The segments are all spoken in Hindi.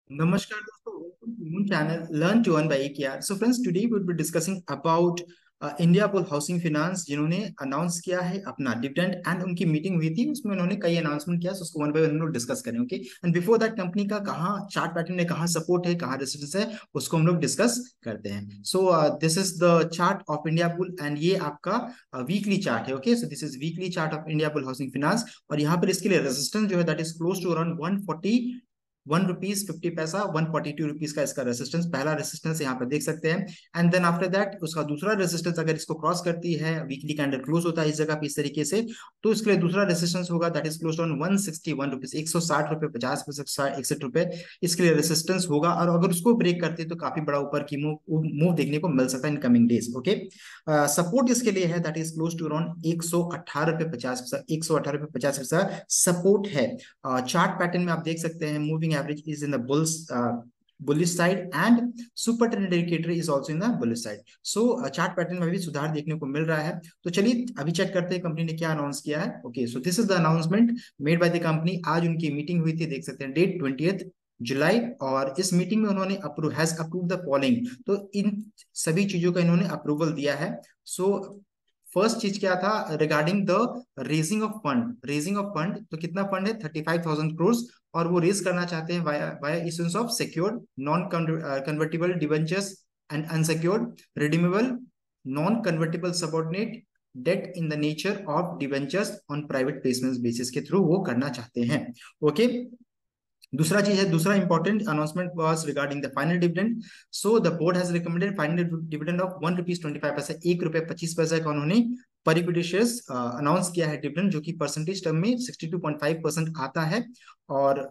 Namaskar दोस्तों, welcome to Moon channel Learn to Earn by AKR. So friends, today we will be discussing about India Bull Housing Finance, जिन्होंने अनाउंस किया है अपना डिविडेंड एंड उनकी मीटिंग हुई थी, उसमें उन्होंने कई अनाउंसमेंट किया, so उसको वन बाय वन हम लोग डिस्कस करें. Okay, and before that company का कहाँ चार्ट पैटर्न में कहाँ सपोर्ट है, कहाँ रेजिस्टेंस है, उसको हम लोग डिस्कस करते हैं. So this is the chart of India Bull and ये आपका वीकली चार्ट है. Okay, so this is weekly chart of India Bull housing finance. और यहाँ पर इसके लिए रेजिस्टेंस जो है that is close to around 140 ₹1.50, 142 rupees का इसका रेसिस्टेंस, पहला रेसिस्टेंस यहाँ पे देख सकते हैं. एंड देन आफ्टर दैट उसका दूसरा रेसिस्टेंस अगर इसको क्रॉस करती है, वीकली कैंडल क्लोज होता है इस जगह पे इस तरीके से, तो इसके लिए दूसरा रेसिस्टेंस होगा that is close on 161 rupees, 160 रुपए 50 पैसे 61 रुपए इसके लिए रेसिस्टेंस होगा. और अगर उसको ब्रेक करते हैं तो काफी बड़ा ऊपर की मूव देखने को मिल सकता है in coming days. Okay, support इसके लिए है that is close to around 118 रुपए 50 पैसा, 118 रुपए 50 पैसा सपोर्ट है. चार्ट पैटर्न में आप देख सकते हैं moving average is in the bullish side and super trend indicator is also in the bullish side. So chart pattern में भी सुधार देखने को मिल रहा है. तो चलिए अभी चेक करते हैं कंपनी ने क्या अनाउंस किया है. Okay, so this is the announcement made by the company. आज उनकी मीटिंग हुई थी, देख सकते हैं डेट 20 जुलाई, और इस मीटिंग में उन्होंने अप्रूव द फॉलोइंग. तो इन सभी चीजों का इन्होंने अप्रूवल दिया है. सो फर्स्ट चीज क्या था regarding the raising of fund. तो कितना फंड है 35,000 करोड़, और वो रेज करना चाहते हैं via issuance of secured non convertible debentures and unsecured redeemable non convertible subordinate debt in the nature of debentures on private placement basis के थ्रू वो करना चाहते हैं. ओके, दूसरा चीज है, दूसरा important announcement was regarding the final dividend. So the board has recommended final dividend of ₹1.25, ₹1.25 का उन्होंने पर इक्विटी शेयर्स अनाउंस किया है डिविडेंड, जो कि परसेंटेज टर्म में 62.5% आता है. और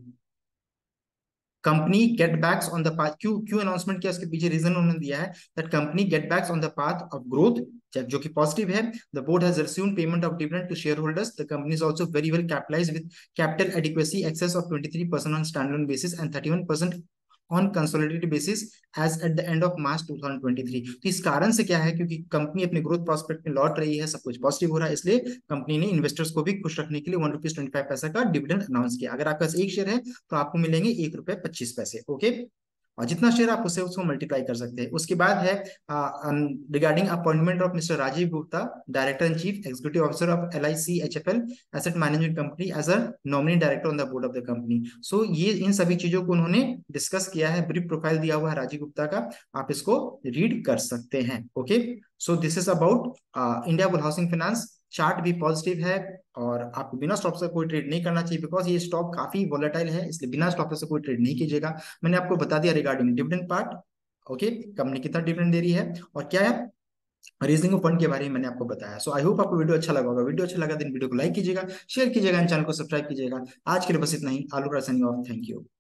company get backs on the path, क्यों क्यों अनाउंसमेंट किया उसके पीछे रीजन उन्होंने दिया है that company get backs on the path of growth, जो कि पॉजिटिव है. The board has received payment of dividend to share holders. The company is also very well capitalised with capital adequacy excess of 23% on standalone basis and 31% on consolidated basis as at the end of March 2023. तो इस कारण से क्या है, क्योंकि कंपनी अपने ग्रोथ प्रोस्पेक्ट में लौट रही है, सब कुछ पॉजिटिव हो रहा है, इसलिए कंपनी ने इन्वेस्टर्स को भी खुश रखने के लिए ₹1.25 का डिविडेंड अनाउंस किया. अगर आपके पास एक शेयर है तो आपको मिलेंगे ₹1.25. ओके, और जितना शेयर आप उससे उसको मल्टीप्लाई कर सकते हैं. उसके बाद है regarding appointment of mister Rajiv Gupta, director and chief executive officer of LIC HFL asset management company as a nominee director on the board of the company. So ये इन सभी चीजों को उन्होंने डिस्कस किया है. ब्रीफ प्रोफाइल दिया हुआ है राजीव गुप्ता का, आप इसको रीड कर सकते हैं. Okay, so this is about India Bull housing finance. Chart भी पॉजिटिव है, और आपको बिना स्टॉप से कोई ट्रेड नहीं करना चाहिए, बिकॉज ये स्टॉक काफी वोलेटाइल है, इसलिए बिना स्टॉप से कोई ट्रेड नहीं कीजिएगा. मैंने आपको बता दिया regarding dividend part. Okay, company कितना डिविडेंड दे रही है और क्या है रेजिंग ऑफ फंड के बारे में मैंने आपको बताया. सो आई होप आपको वीडियो अच्छा लगा होगा. वीडियो अच्छा लगा तो वीडियो को लाइक कीजिएगा, शेयर कीजिएगा, चैनल को सब्सक्राइब कीजिएगा. आज के लिए बस इतना ही. आलू साइनिंग ऑफ. Thank you.